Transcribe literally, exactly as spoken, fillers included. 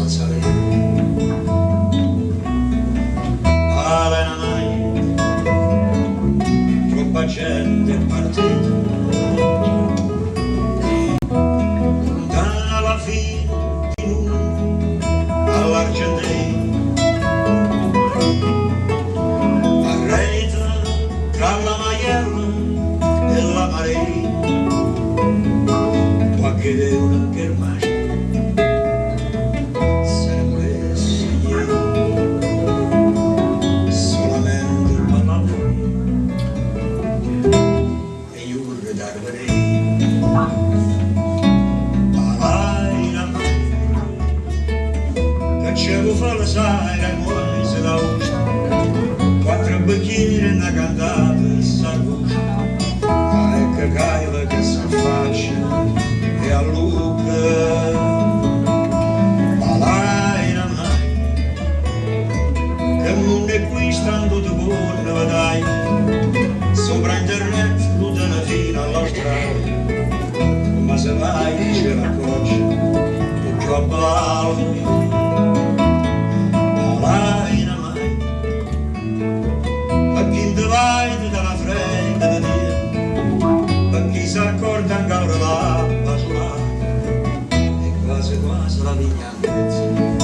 Alena mai, troppa gente è partita, lontana alla fine di nulla, all'Argentina, arreta tra la maiella e la marea, qualche deura che ormai Cacciavo fa la saira e poi se la usa, quattro bicchieri e una cantata e s'arrucia, ma è che caila che s'affaccia e a Luca ma l'aina mai che il mondo è qui stando di buona vedai sopra internet l'utana fino all'Australia, ma se vai c'è la coccia a ballo alaina mai a chi te vai dalla frega di Dio a chi si accorda ancora la basulata e quasi quasi la vignanza